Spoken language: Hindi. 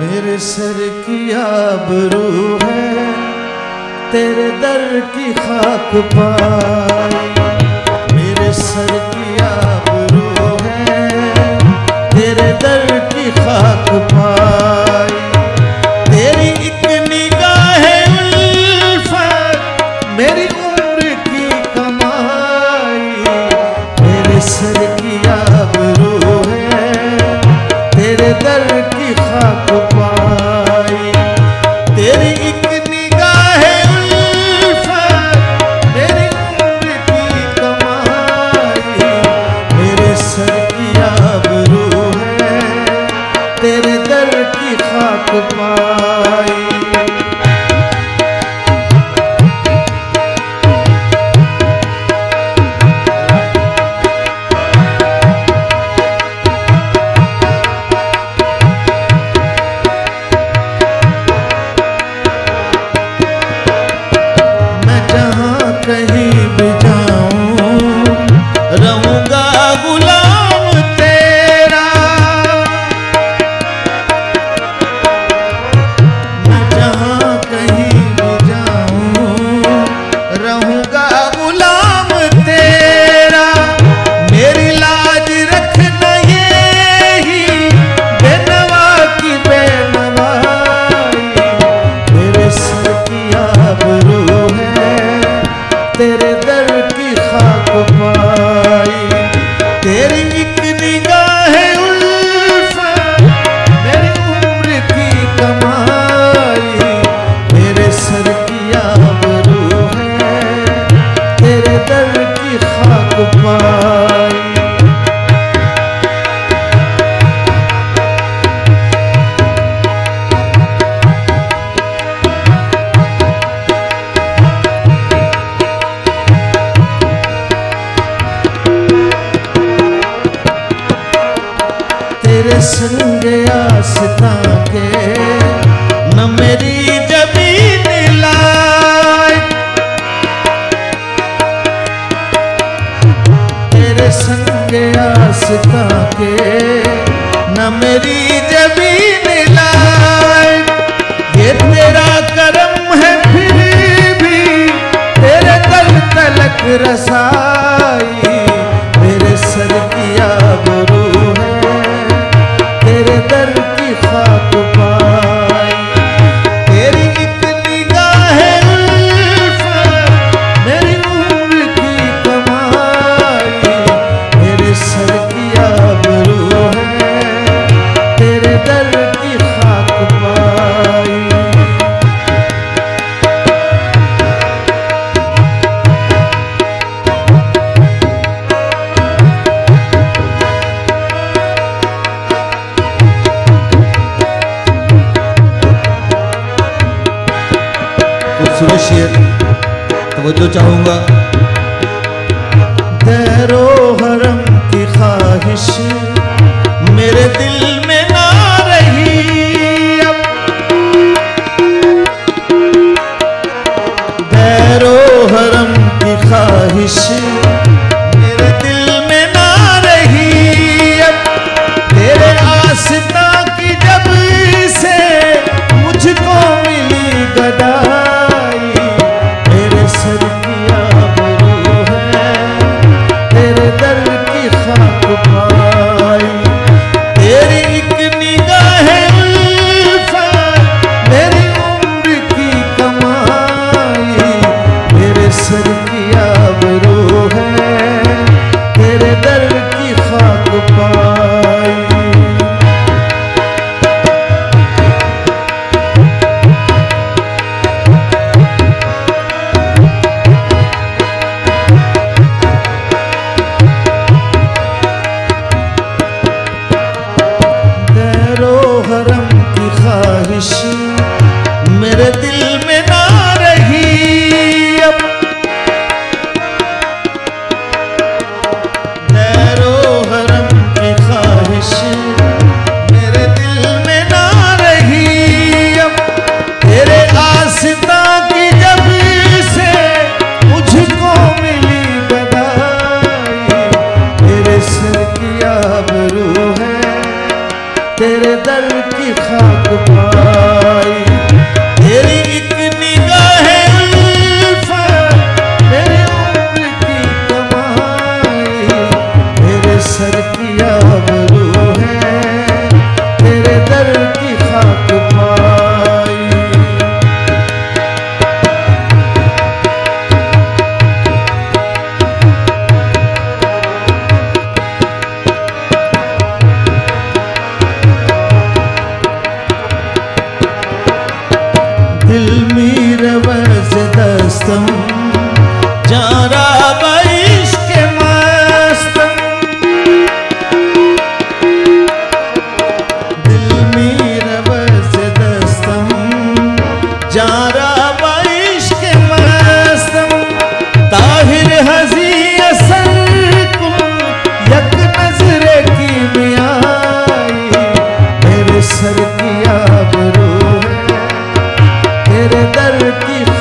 मेरे सर की आबरू है तेरे दर की खाक पाई। मेरे सर की आबरू है तेरे दर की खाक पाई। तेरी एक निगाह उल्फत मेरी उम्र की कमाई। मेरे सर की आबरू है तेरे दर की खाक पाई। तेरी एक निगाह उल्फत मेरी उम्र की कमाई। मेरे सर की आबरू है तेरे दर की खाक पाई। कहीं भी जाऊं रहूंगा गुलाम तेरा। मैं जहां कहीं भी जाऊं रहूंगा गुलाम तेरा। मेरी लाज रखना ये ही बेनवा की बेनवाई। मेरे सर की आबरू है तेरे दर की खाक पाई। तेरी एक निगाह उल्फत मेरी उम्र की कमाई। मेरे सर की आबरू है तेरे दर की खाक पाई। तेरे संग आस्था के न मेरी जबीन लाई। तेरे संग आस्था के न मेरी जबीन लाई। ये तेरा करम है फिर भी तेरे दल तलक रसाई। मेरे सर की आबरू तेरे दर की खाक पाई। तेरी एक निगाह उल्फत मेरी उम्र की कमाई। मेरे सर की आबरू है तेरे दर की खाक पाई। खूबसूरत शेर तवज्जो चाहूंगा। दैरो हरम की ख्वाहिश मेरे दिल में ना रही अब। दैरो हरम की ख्वाहिश मेरे दिल में ना रही अब। तेरे आस्था की जब से मुझको मिली गदाई। मेरे सर की आबरू है तेरे दर की खाक पाई। तेरी एक निगाह उल्फत मेरी उम्र की कमाई। मेरे सर की आबरू है तेरे दर की खाक पाई। हरम की ख्वाहिश मेरे दिल में ना रही अब। दैरो हरम की ख्वाहिश मेरे दिल में ना रही अब। तेरे आस्था की जब से मुझको मिली गदाई। मेरे सर की आबरू है तेरे दर की खाक पाई। तेरी एक निगाह उल्फत मेरे उम्र की कमाई। मेरे सर की आबरू है तेरे दर की खाक पाई। दिल में रवज़ दस्तम जारा बाइश्क मस्तम। दिल में रवज़ दस्तम जारा बाइश्क मस्तम। ताहिर हज़ी असर कुल यक नज़रे की मियाई। मेरे सर की आबरू है तेरे दर की